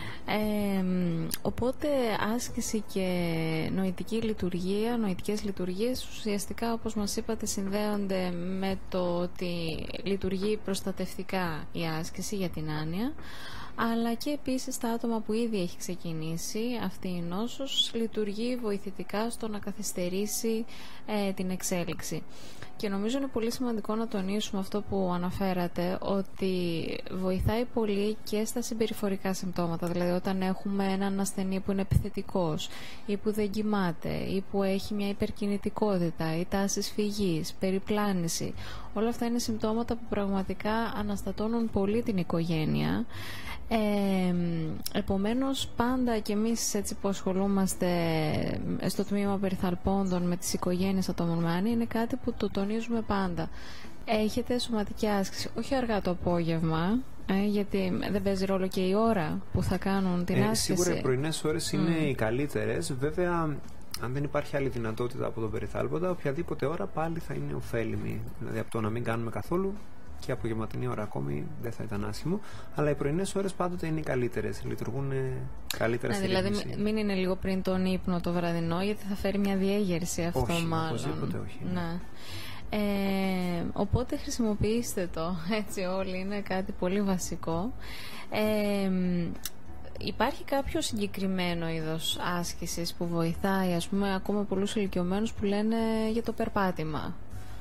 Οπότε άσκηση και νοητικές λειτουργίες ουσιαστικά, όπως μας είπατε, συνδέονται με το ότι λειτουργεί προστατευτικά η άσκηση για την άνοια, αλλά και επίσης τα άτομα που ήδη έχει ξεκινήσει αυτή η νόσος λειτουργεί βοηθητικά στο να καθυστερήσει την εξέλιξη. Και νομίζω είναι πολύ σημαντικό να τονίσουμε αυτό που αναφέρατε, ότι βοηθάει πολύ και στα συμπεριφορικά συμπτώματα. Δηλαδή όταν έχουμε έναν ασθενή που είναι επιθετικός ή που δεν κοιμάται ή που έχει μια υπερκινητικότητα ή τάσεις φυγής, περιπλάνηση, όλα αυτά είναι συμπτώματα που πραγματικά αναστατώνουν πολύ την οικογένεια. Επομένως πάντα και εμείς, έτσι που ασχολούμαστε στο τμήμα περιθαλπώντων με τις οικογένειες ατόμων με άνοια, είναι κάτι που το τονίζουμε πάντα. Έχετε σωματική άσκηση, όχι αργά το απόγευμα, γιατί δεν παίζει ρόλο και η ώρα που θα κάνουν την άσκηση. Σίγουρα οι πρωινές ώρες είναι οι καλύτερες. Βέβαια, αν δεν υπάρχει άλλη δυνατότητα από τον περιθάλποντα, οποιαδήποτε ώρα πάλι θα είναι ωφέλιμη. Δηλαδή από το να μην κάνουμε καθόλου, και απογευματινή ώρα ακόμη δεν θα ήταν άσχημο, αλλά οι πρωινές ώρες πάντοτε είναι οι καλύτερες, λειτουργούν καλύτερα στη ρύθμιση. Δηλαδή μην είναι λίγο πριν τον ύπνο το βραδινό, γιατί θα φέρει μια διέγερση αυτό. Όχι, μάλλον. οπωσδήποτε όχι. Ναι. Οπότε χρησιμοποιήστε το, έτσι όλοι, είναι κάτι πολύ βασικό. Υπάρχει κάποιο συγκεκριμένο είδος άσκησης που βοηθάει, ας πούμε, ακόμα πολλούς ηλικιωμένους που λένε για το περπάτημα?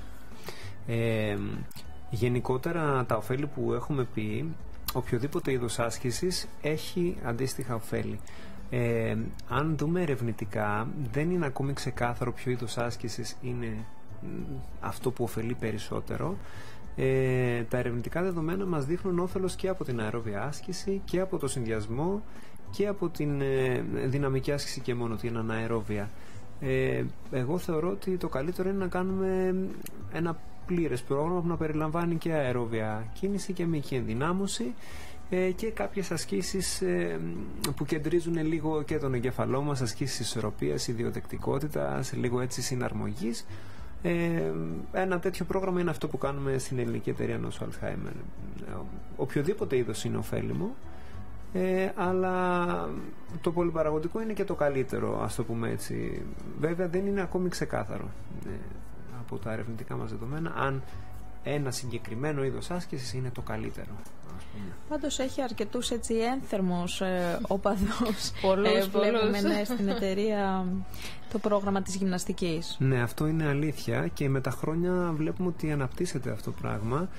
Γενικότερα τα ωφέλη που έχουμε πει, οποιοδήποτε είδος άσκησης έχει αντίστοιχα ωφέλη. Αν δούμε ερευνητικά, δεν είναι ακόμη ξεκάθαρο ποιο είδος άσκησης είναι αυτό που ωφελεί περισσότερο. Τα ερευνητικά δεδομένα μας δείχνουν όφελος και από την αερόβια άσκηση και από το συνδυασμό και από την δυναμική άσκηση και μόνο την αναερόβια. Εγώ θεωρώ ότι το καλύτερο είναι να κάνουμε ένα πλήρες πρόγραμμα που να περιλαμβάνει και αερόβια κίνηση και μυϊκή ενδυνάμωση και κάποιες ασκήσεις που κεντρίζουν λίγο και τον εγκεφαλό μας, ασκήσεις ισορροπίας, ιδιοδεκτικότητας, λίγο έτσι συναρμογής. Ένα τέτοιο πρόγραμμα είναι αυτό που κάνουμε στην Ελληνική Εταιρεία Νόσου Αλτσχάιμερ. Οποιοδήποτε είδος είναι ωφέλιμο, αλλά το πολυπαραγωγικό είναι και το καλύτερο, ας το πούμε έτσι. Βέβαια δεν είναι ακόμη ξεκάθαρο από τα ερευνητικά μας δεδομένα αν ένα συγκεκριμένο είδος άσκησης είναι το καλύτερο, ας πούμε. Πάντως έχει αρκετούς έτσι ένθερμους οπαδούς που βλέπουμε στην εταιρεία το πρόγραμμα της γυμναστικής. Ναι, αυτό είναι αλήθεια και με τα χρόνια βλέπουμε ότι αναπτύσσεται αυτό το πράγμα.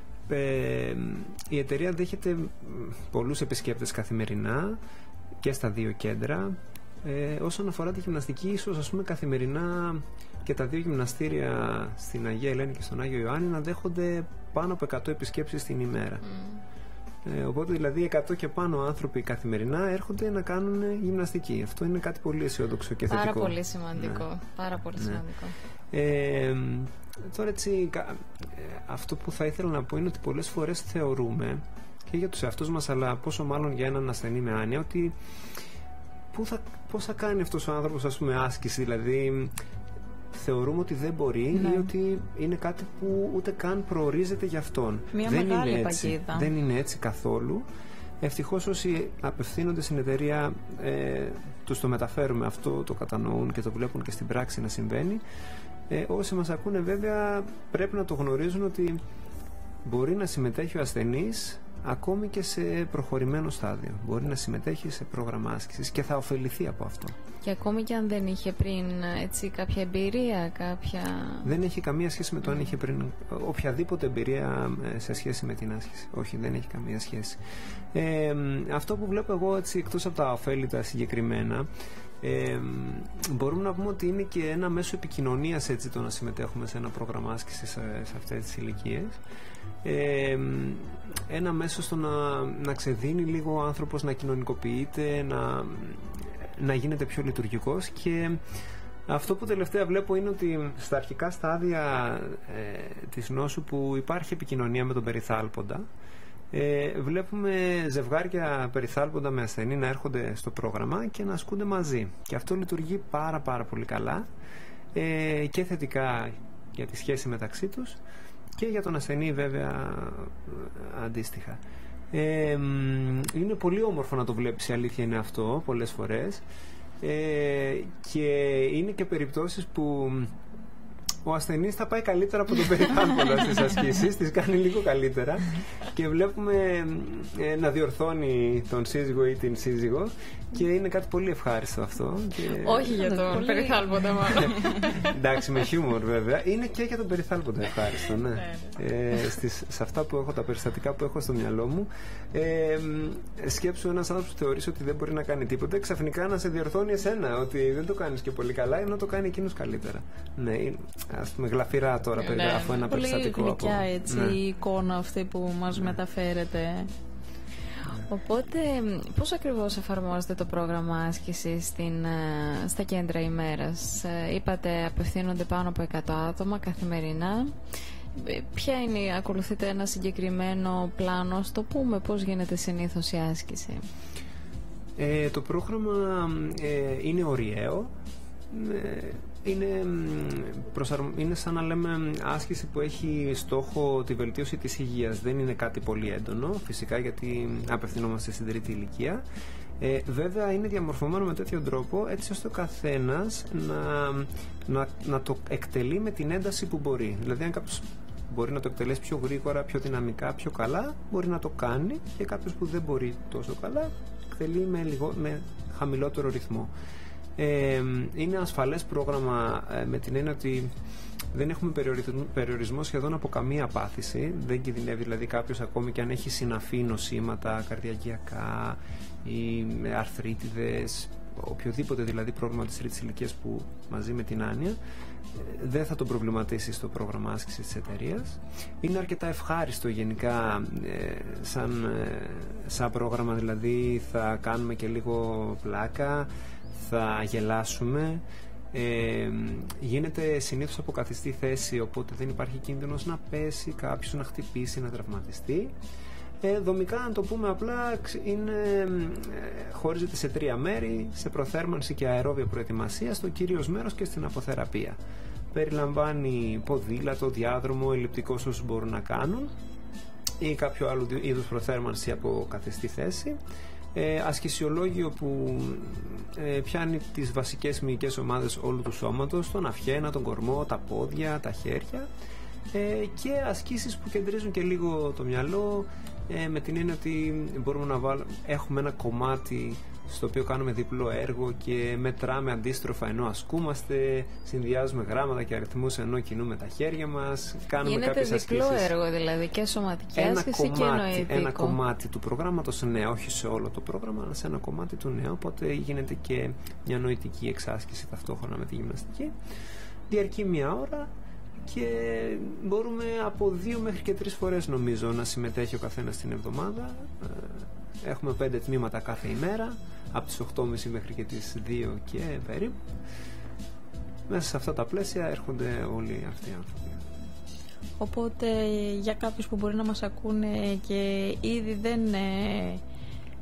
Η εταιρεία δέχεται πολλούς επισκέπτες καθημερινά και στα 2 κέντρα. Όσον αφορά τη γυμναστική, ίσως ας πούμε καθημερινά και τα 2 γυμναστήρια στην Αγία Ελένη και στον Άγιο Ιωάννη να δέχονται πάνω από 100 επισκέψεις την ημέρα. Οπότε δηλαδή 100 και πάνω άνθρωποι καθημερινά έρχονται να κάνουν γυμναστική. Αυτό είναι κάτι πολύ αισιόδοξο και θετικό. Πάρα πολύ σημαντικό. Ναι. Πάρα πολύ σημαντικό. Τώρα έτσι, αυτό που θα ήθελα να πω είναι ότι πολλές φορές θεωρούμε και για τους εαυτούς μας, αλλά πόσο μάλλον για έναν ασθενή με άνοια, ότι πώς θα κάνει αυτός ο άνθρωπος, ας πούμε, άσκηση, δηλαδή θεωρούμε ότι δεν μπορεί ή ότι είναι κάτι που ούτε καν προορίζεται για αυτόν. Μια δεν μεγάλη είναι έτσι. παγίδα. Δεν είναι έτσι καθόλου. Ευτυχώς όσοι απευθύνονται στην εταιρεία τους το μεταφέρουμε αυτό, το κατανοούν και το βλέπουν και στην πράξη να συμβαίνει. Όσοι μας ακούνε βέβαια πρέπει να το γνωρίζουν ότι μπορεί να συμμετέχει ο ασθενής ακόμη και σε προχωρημένο στάδιο. Μπορεί να συμμετέχει σε πρόγραμμα άσκησης και θα ωφεληθεί από αυτό. Και ακόμη και αν δεν είχε πριν κάποια εμπειρία, Δεν έχει καμία σχέση με το αν είχε πριν οποιαδήποτε εμπειρία σε σχέση με την άσκηση. Όχι, δεν έχει καμία σχέση. Αυτό που βλέπω εγώ εκτός από τα ωφέλη τα συγκεκριμένα, μπορούμε να πούμε ότι είναι και ένα μέσο επικοινωνίας το να συμμετέχουμε σε ένα πρόγραμμα άσκησης σε αυτές τις ηλικίες. Ένα μέσο στο να ξεδίνει λίγο ο άνθρωπος, να κοινωνικοποιείται, να γίνεται πιο λειτουργικός. Και αυτό που τελευταία βλέπω είναι ότι στα αρχικά στάδια της νόσου που υπάρχει επικοινωνία με τον περιθάλποντα, βλέπουμε ζευγάρια περιθάλποντα με ασθενή να έρχονται στο πρόγραμμα και να ασκούνται μαζί, και αυτό λειτουργεί πάρα πολύ καλά και θετικά για τη σχέση μεταξύ τους και για τον ασθενή βέβαια αντίστοιχα. Είναι πολύ όμορφο να το βλέπεις, η αλήθεια είναι αυτό πολλές φορές, και είναι και περιπτώσεις που ο ασθενής θα πάει καλύτερα από τον περιθάλποντα στις ασκήσεις, τις κάνει λίγο καλύτερα και βλέπουμε να διορθώνει τον σύζυγο ή την σύζυγο, και είναι κάτι πολύ ευχάριστο αυτό. Όχι για τον περιθάλποντα μάλλον. Εντάξει, με χιούμορ βέβαια. Είναι και για τον περιθάλποντα ευχάριστο, ναι. Σε αυτά που έχω, τα περιστατικά που έχω στο μυαλό μου, σκέψου ένας άνθρωπος που θεωρείς ότι δεν μπορεί να κάνει τίποτα, ξαφνικά να σε διορθώνει εσένα ότι δεν το κάνεις και πολύ καλά, ενώ το κάνει εκείνος καλύτερα. Ναι, ας πούμε γλαφυρά τώρα περιγράφω ένα περιστατικό. Πολύ γλυκιά έτσι η εικόνα αυτή που μας μεταφέρεται. Οπότε, πώς ακριβώς εφαρμόζεται το πρόγραμμα άσκησης στα κέντρα ημέρας? Είπατε απευθύνονται πάνω από 100 άτομα καθημερινά. Ποια είναι, ακολουθείτε ένα συγκεκριμένο πλάνο, στο πούμε πώς γίνεται συνήθως η άσκηση? Το πρόγραμμα είναι ωριαίο. Είναι σαν να λέμε άσκηση που έχει στόχο τη βελτίωση της υγείας. Δεν είναι κάτι πολύ έντονο, φυσικά, γιατί απευθυνόμαστε στην τρίτη ηλικία. Βέβαια είναι διαμορφωμένο με τέτοιο τρόπο έτσι ώστε ο καθένας να το εκτελεί με την ένταση που μπορεί. Δηλαδή αν κάποιος μπορεί να το εκτελέσει πιο γρήγορα, πιο δυναμικά, πιο καλά, μπορεί να το κάνει, και κάποιος που δεν μπορεί τόσο καλά εκτελεί με χαμηλότερο ρυθμό. Είναι ασφαλές πρόγραμμα με την έννοια ότι δεν έχουμε περιορισμό σχεδόν από καμία πάθηση. Δεν κινδυνεύει δηλαδή κάποιος, ακόμη και αν έχει συναφή νοσήματα καρδιακιακά ή αρθρίτιδες, οποιοδήποτε δηλαδή πρόβλημα της τρίτης ηλικίας που μαζί με την άνοια, δεν θα τον προβληματίσει στο πρόγραμμα άσκησης της εταιρείας. Είναι αρκετά ευχάριστο γενικά σαν πρόγραμμα, δηλαδή θα κάνουμε και λίγο πλάκα, θα γελάσουμε, γίνεται συνήθως από καθιστή θέση, οπότε δεν υπάρχει κίνδυνος να πέσει κάποιος, να χτυπήσει, να τραυματιστεί. Δομικά, αν το πούμε απλά, χωρίζεται σε 3 μέρη: σε προθέρμανση και αερόβια προετοιμασία, στο κυρίως μέρος, και στην αποθεραπεία. Περιλαμβάνει ποδήλατο, διάδρομο, ελλειπτικό όσους μπορούν να κάνουν, ή κάποιο άλλο είδους προθέρμανση από καθιστή θέση. Ασκησιολόγιο που πιάνει τις βασικές μυϊκές ομάδες όλου του σώματος, τον αυχένα, τον κορμό, τα πόδια, τα χέρια, και ασκήσεις που κεντρίζουν και λίγο το μυαλό, με την έννοια ότι μπορούμε να έχουμε ένα κομμάτι στο οποίο κάνουμε διπλό έργο και μετράμε αντίστροφα ενώ ασκούμαστε, συνδυάζουμε γράμματα και αριθμούς ενώ κινούμε τα χέρια μας, κάνουμε κάποιες ασκήσεις. Γίνεται διπλό έργο δηλαδή, και σωματική άσκηση και νοητικό. Ένα κομμάτι του προγράμματος, ναι, όχι σε όλο το πρόγραμμα, αλλά σε ένα κομμάτι του, ναι, οπότε γίνεται και μια νοητική εξάσκηση ταυτόχρονα με τη γυμναστική. Διαρκεί 1 ώρα και μπορούμε από 2 μέχρι και 3 φορές νομίζω να συμμετέχει ο καθένας την εβδομάδα. Έχουμε 5 τμήματα κάθε ημέρα, από τις 8.30 μέχρι και τις 2 και περίπου. Μέσα σε αυτά τα πλαίσια έρχονται όλοι αυτοί οι άνθρωποι. Οπότε για κάποιους που μπορεί να μας ακούνε και ήδη δεν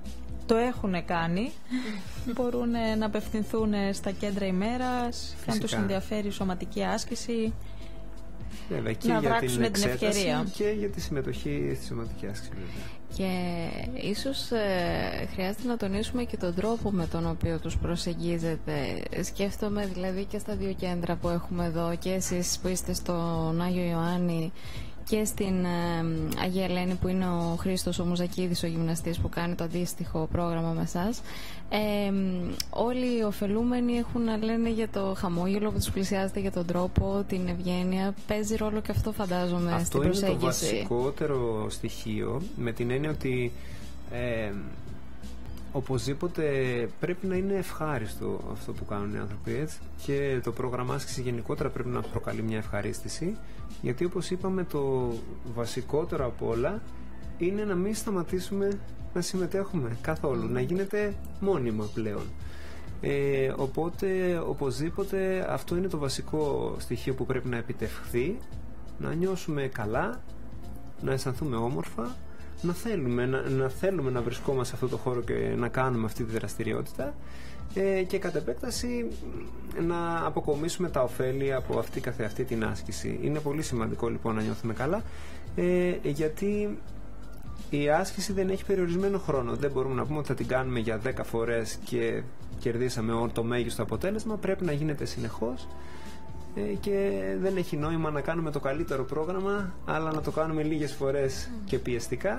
το έχουν κάνει μπορούν να απευθυνθούν στα κέντρα ημέρας, αν τους ενδιαφέρει η σωματική άσκηση, βέβαια, και να για δράξουν την ευκαιρία και για τη συμμετοχή στη σωματική άσκηση, βέβαια. Και ίσως χρειάζεται να τονίσουμε και τον τρόπο με τον οποίο τους προσεγγίζετε. Σκέφτομαι δηλαδή και στα 2 κέντρα που έχουμε εδώ, και εσείς που είστε στον Άγιο Ιωάννη και στην Αγία Ελένη που είναι ο Χρήστος ο Μουζακίδης, ο γυμναστής που κάνει το αντίστοιχο πρόγραμμα με εσάς. Όλοι οι ωφελούμενοι έχουν να λένε για το χαμόγελο που τους πλησιάζεται, για τον τρόπο, την ευγένεια. Παίζει ρόλο και αυτό, φαντάζομαι, αυτό στην προσέγγιση. Αυτό είναι το βασικότερο στοιχείο, με την έννοια ότι οπωσδήποτε πρέπει να είναι ευχάριστο αυτό που κάνουν οι άνθρωποι, έτσι, και το πρόγραμμα άσκηση γενικότερα πρέπει να προκαλεί μια ευχαρίστηση, γιατί όπως είπαμε το βασικότερο από όλα είναι να μην σταματήσουμε να συμμετέχουμε καθόλου, να γίνεται μόνιμα πλέον. Οπότε οπωσδήποτε αυτό είναι το βασικό στοιχείο που πρέπει να επιτευχθεί, να νιώσουμε καλά, να αισθανθούμε όμορφα, να θέλουμε να βρισκόμαστε σε αυτό το χώρο και να κάνουμε αυτή τη δραστηριότητα, και κατ' επέκταση να αποκομίσουμε τα ωφέλη από αυτή καθεαυτή την άσκηση. Είναι πολύ σημαντικό λοιπόν να νιώθουμε καλά, γιατί η άσκηση δεν έχει περιορισμένο χρόνο. Δεν μπορούμε να πούμε ότι θα την κάνουμε για 10 φορές και κερδίσαμε το μέγιστο αποτέλεσμα. Πρέπει να γίνεται συνεχώς, και δεν έχει νόημα να κάνουμε το καλύτερο πρόγραμμα αλλά να το κάνουμε λίγες φορές και πιεστικά,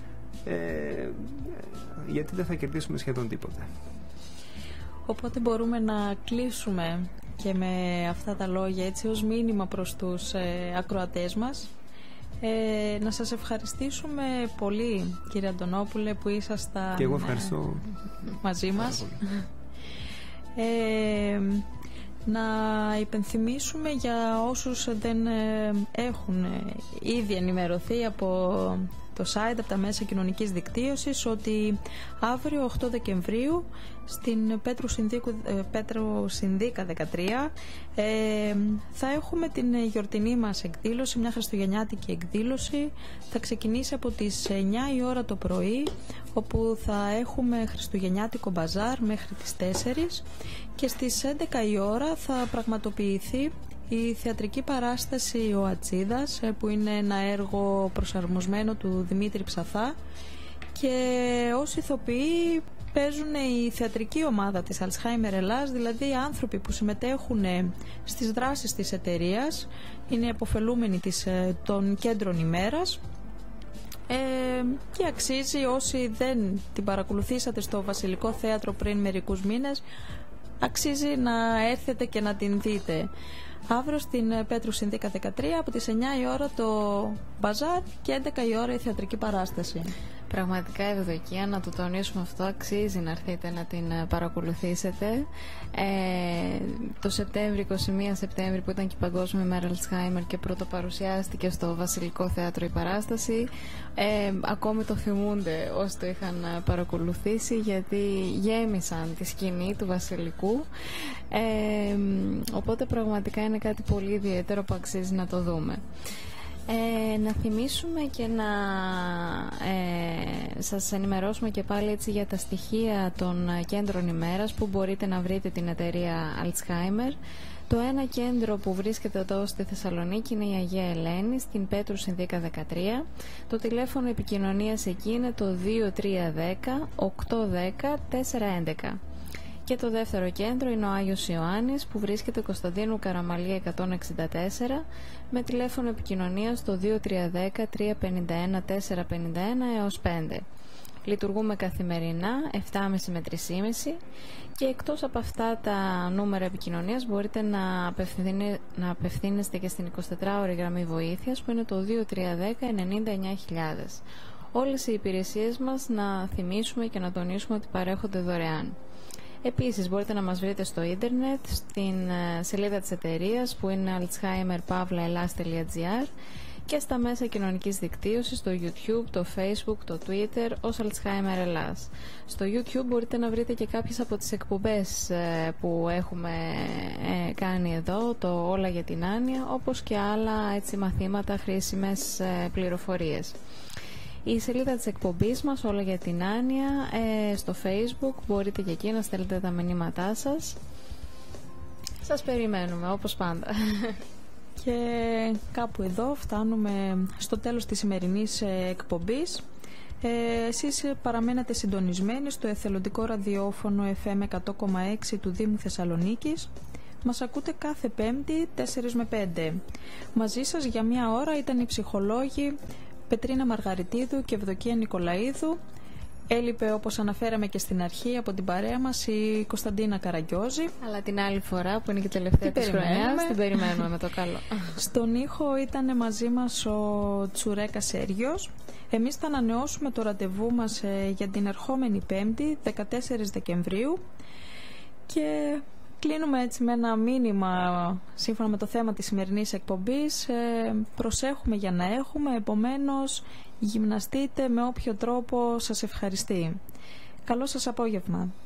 γιατί δεν θα κερδίσουμε σχεδόν τίποτα. Οπότε μπορούμε να κλείσουμε και με αυτά τα λόγια, έτσι, ως μήνυμα προς τους ακροατές μας. Να σας ευχαριστήσουμε πολύ, κύριε Αντωνόπουλε, που ήσασταν και εγώ ευχαριστώ μαζί μας. Να υπενθυμίσουμε για όσους δεν έχουν ήδη ενημερωθεί από το site, από τα μέσα κοινωνικής δικτύωσης, ότι αύριο 8 Δεκεμβρίου στην Πέτρου Συνδίκα 13 θα έχουμε την γιορτινή μας εκδήλωση, μια χριστουγεννιάτικη εκδήλωση. Θα ξεκινήσει από τις 9 η ώρα το πρωί, όπου θα έχουμε χριστουγεννιάτικο μπαζάρ μέχρι τις 4, και στις 11 η ώρα θα πραγματοποιηθεί η θεατρική παράσταση «Ο Ατσίδας», που είναι ένα έργο προσαρμοσμένο του Δημήτρη Ψαθά, και ως ηθοποιοί παίζουν η θεατρική ομάδα της Alzheimer Ελλάς, δηλαδή άνθρωποι που συμμετέχουν στις δράσεις της εταιρείας, είναι αποφελούμενοι των κέντρων ημέρας, και αξίζει, όσοι δεν την παρακολουθήσατε στο Βασιλικό Θέατρο πριν μερικούς μήνες, αξίζει να έρθετε και να την δείτε. Αύριο στην Πέτρου Συνδίκα 13 από τις 9 η ώρα το μπαζάρ και 11 η ώρα η θεατρική παράσταση. Πραγματικά ευδοκία, να το τονίσουμε αυτό, αξίζει να έρθετε να την παρακολουθήσετε. Το Σεπτέμβρη, 21 Σεπτέμβρη, που ήταν και η Παγκόσμια Μέρα Alzheimer και πρώτο παρουσιάστηκε στο Βασιλικό Θέατρο η παράσταση, ακόμη το θυμούνται όσοι το είχαν παρακολουθήσει, γιατί γέμισαν τη σκηνή του Βασιλικού, οπότε πραγματικά είναι κάτι πολύ ιδιαίτερο που αξίζει να το δούμε. Να θυμίσουμε και να σας ενημερώσουμε και πάλι, έτσι, για τα στοιχεία των κέντρων ημέρας που μπορείτε να βρείτε την εταιρεία Alzheimer. Το ένα κέντρο που βρίσκεται εδώ στη Θεσσαλονίκη είναι η Αγία Ελένη, στην Πέτρου Συνδίκα 13. Το τηλέφωνο επικοινωνίας εκεί είναι το 2310 810 411. Και το δεύτερο κέντρο είναι ο Άγιος Ιωάννης, που βρίσκεται Κωνσταντίνου Καραμαλία 164, με τηλέφωνο επικοινωνίας το 2310 351 451 έως 5. Λειτουργούμε καθημερινά 7.30 με 3.30, και εκτός από αυτά τα νούμερα επικοινωνίας μπορείτε να απευθύνεστε και στην 24ωρη γραμμή βοήθειας, που είναι το 2310 99.000. Όλες οι υπηρεσίες μας, να θυμίσουμε και να τονίσουμε ότι παρέχονται δωρεάν. Επίσης μπορείτε να μας βρείτε στο ίντερνετ, στην σελίδα της εταιρείας που είναι alzheimer-elas.gr, και στα μέσα κοινωνικής δικτύωσης, το YouTube, το Facebook, το Twitter ως Alzheimer Ελλάς. Στο YouTube μπορείτε να βρείτε και κάποιες από τις εκπομπές που έχουμε κάνει εδώ, το Όλα για την Άνοια, όπως και άλλα, έτσι, μαθήματα, χρήσιμες πληροφορίες. Η σελίδα της εκπομπής μας, Όλα για την Άνοια, στο Facebook, μπορείτε και εκεί να στέλνετε τα μηνύματά σας. Σας περιμένουμε, όπως πάντα. Και κάπου εδώ φτάνουμε στο τέλος της σημερινής εκπομπής. Εσείς παραμένετε συντονισμένοι στο εθελοντικό ραδιόφωνο FM 100,6 του Δήμου Θεσσαλονίκης. Μας ακούτε κάθε Πέμπτη 4 με 5. Μαζί σας για μια ώρα ήταν οι ψυχολόγοι Πετρίνα Μαργαριτίδου και Ευδοκία Νικολαίδου. Έλειπε, όπως αναφέραμε και στην αρχή, από την παρέα μας η Κωνσταντίνα Καραγκιόζη. Αλλά την άλλη φορά, που είναι και τελευταία της χρονιάς, την περιμένουμε με το καλό. Στον ήχο ήταν μαζί μας ο Τσουρέκα Σέργιος. Εμείς θα ανανεώσουμε το ραντεβού μας για την ερχόμενη Πέμπτη, 14 Δεκεμβρίου. Και κλείνουμε έτσι με ένα μήνυμα σύμφωνα με το θέμα της σημερινής εκπομπής. Προσέχουμε για να έχουμε, επομένως γυμναστείτε με όποιο τρόπο σας ευχαριστεί. Καλό σας απόγευμα.